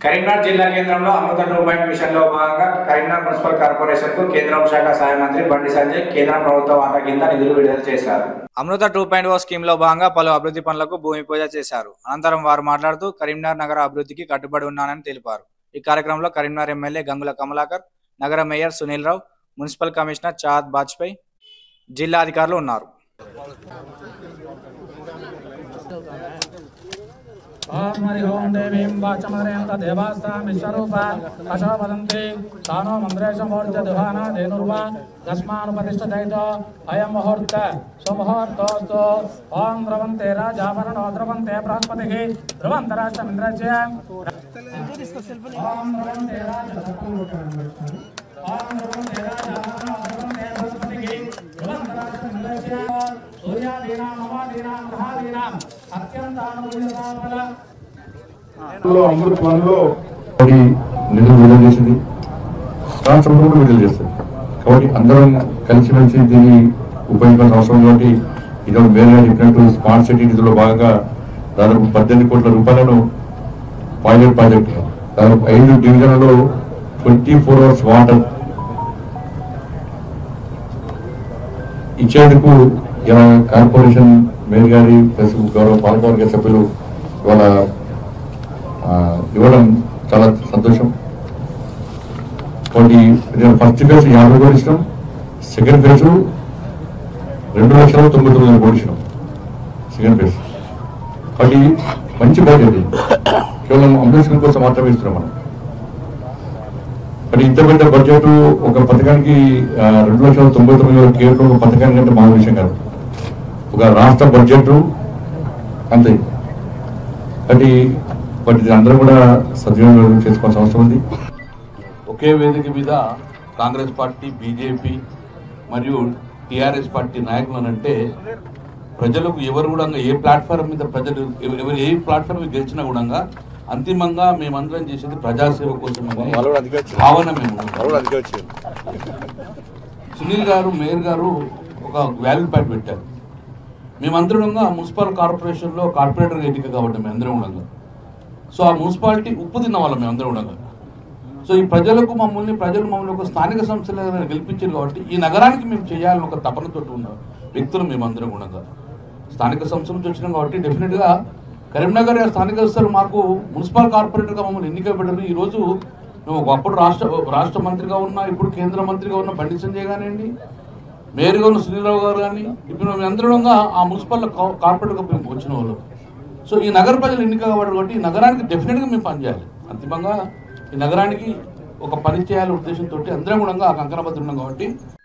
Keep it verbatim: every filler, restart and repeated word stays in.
కరీంనగర్ జిల్లా కేంద్రంలో అమృత two point మిషన్లో భాగంగా కరీంనగర్ మున్సిపల్ కార్పొరేషన్కు కేంద్ర శాఖ సహాయ మంత్రి బండి సంజయ్ కేంద్ర ప్రభుత్వ వాటా కింద నిధులు విడుదల చేశారు. అమృత టూ పాయింట్ ఓ స్కీమ్లో భాగంగా పలు అభివృద్ధి పనులకు భూమి పూజ చేశారు. అనంతరం వారు మాట్లాడుతూ కరీంనగర్ నగర అభివృద్ధికి కట్టుబడి ఉన్నానని తెలిపారు. ఈ కార్యక్రమంలో కరీంనగర్ ఎమ్మెల్యే గంగుల కమలాకర్, నగర mayor Sunil Rao, municipal commissioner Chahat Bajpai, జిల్లా అధికారులు ఉన్నారు. ओम हरि ओम देवीं वाचमदरें तदेवास्तां विश्वरूपा अशो वदन्ति तानो मन्द्रेशमूर्त्य दुहाना धेनुर्वा तस्मानुपतिष्ठितो अयं मुहूर्त सुमुहूर्तोऽस्तु ओम द्रवन्ते राजावरणो द्रवन्ते बृहस्पतिः ध्रुवन्तराष्ट्रमिन्द्रस्य ओम द्रवन्ते ओम द्रवन्ते राजावरणो द्रवन्ते बृहस्पतिः ध्रुवन्तराष्ट्रमिन्द्रस्य सूर्यादीनां नवादीनां ग्रहादीनां అత్యంతానుకూలతాఫల అమృత ప్లాన్లో నిధులు విడుదల చేసింది, రాష్ట్ర ప్రభుత్వం విడుదల చేస్తుంది. కాబట్టి అందరం కలిసిమెలిసి దీన్ని ఉపయోగించాల్సిన అవసరం కాబట్టి ఇదొక వేరే చెప్పినట్టు స్మార్ట్ సిటీ నిధుల్లో భాగంగా దాదాపు పద్దెనిమిది కోట్ల రూపాయలను పైలట్ ప్రాజెక్టు దాదాపు ఐదు డివిజన్లలో ట్వంటీ ఫోర్ అవర్స్ వాటర్ ఇచ్చేందుకు ఇలా కార్పొరేషన్ మేయర్ గారి ప్లస్ గౌరవ పాలకవర్గ సభ్యులు ఇవాళ ఇవ్వడం చాలా సంతోషం. కాబట్టి ఫస్ట్ ఫేజ్ యాభై కోట్లు ఇచ్చినాం, సెకండ్ ఫేజ్ రెండు లక్షల తొంభై తొమ్మిది కోట్లు ఇచ్చినాం సెకండ్ ఫేజ్. కాబట్టి మంచి బడ్జెట్, కేవలం అంబులెన్స్ కోసం మాత్రమే ఇస్తున్నాం మనం. కానీ ఇంత పెద్ద బడ్జెట్ ఒక పథకానికి రెండు లక్షల తొంభై తొమ్మిది వేల కేవలం ఒక పథకానికి అంటే మామూలు విషయం కాదు, ఒక రాష్ట్ర బడ్జెట్ అంతే. కాబట్టి వాటి అందరూ కూడా సద్వినియోగం చేసుకోవాల్సిన అవసరం ఉంది. ఒకే వేదిక మీద కాంగ్రెస్ పార్టీ, బీజేపీ మరియు టీఆర్ఎస్ పార్టీ నాయకులు అంటే ప్రజలకు ఎవరు కూడా ఏ ప్లాట్ఫామ్ మీద ప్రజలు ఎవరు ఏ ప్లాట్ఫామ్ మీద గెలిచినా కూడా అంతిమంగా మేమందరం చేసేది ప్రజాసేవ కోసం భావన. మేము సునీల్ గారు మేయర్ గారు ఒక వాల్యూ ప్యాట్ పెట్టారు. మేమందరం మున్సిపల్ కార్పొరేషన్లో కార్పొరేటర్ ఎన్నిక కాబట్టి మేమందరం ఉండగా, సో ఆ మున్సిపాలిటీ ఉప్పు తిన్న వాళ్ళం మేమందరం ఉండగా. సో ఈ ప్రజలకు మమ్మల్ని ప్రజలు మమ్మల్ని ఒక స్థానిక సంస్థలు గెలిపించారు కాబట్టి ఈ నగరానికి మేము చేయాలని ఒక తపనతో ఉన్న వ్యక్తులు మేమందరం ఉండగా స్థానిక సంస్థల నుంచి వచ్చినాం కాబట్టి డెఫినెట్గా కరీంనగర్ స్థానిక సంస్థలు మాకు మున్సిపల్ కార్పొరేటర్గా మమ్మల్ని ఎన్నిక పెట్టారు. ఈరోజు మేము ఒకప్పుడు రాష్ట్ర రాష్ట్ర మంత్రిగా ఉన్నా, ఇప్పుడు కేంద్ర మంత్రిగా ఉన్న బండి సంజయ్ కానివ్వండి, మేయర్గా ఉన్న సునీల్రావు గారు కానీ, ఇప్పుడు మేము అందరంగా ఆ మున్సిపల్ కార్పొరేటర్గా మేము వచ్చిన వాళ్ళు. సో ఈ నగర ప్రజలు ఎన్నిక కాబట్టి ఈ నగరానికి డెఫినెట్గా మేము పనిచేయాలి. అంతిమంగా ఈ నగరానికి ఒక పని చేయాలనే ఉద్దేశంతో అందరం కూడా ఆ కంకణబద్ధున్నాం కాబట్టి